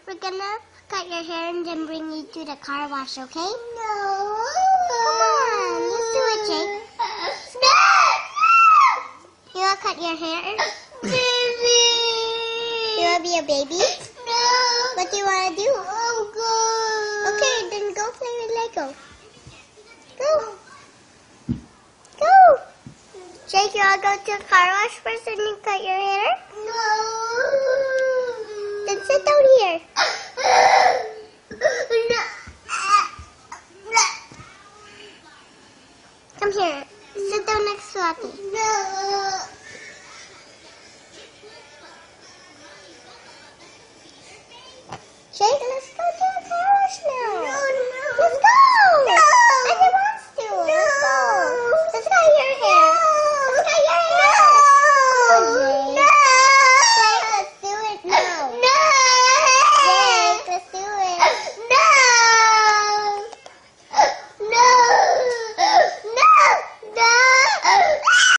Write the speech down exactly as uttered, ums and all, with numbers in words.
We're gonna cut your hair and then bring you to the car wash, okay? No. Come on, let's do it, Jake. You wanna cut your hair? Baby. You wanna be a baby? No. What do you wanna do? I'm good. Okay, then go play with Lego. Go. Go. Jake, you wanna go to the car wash first and you cut your hair? No.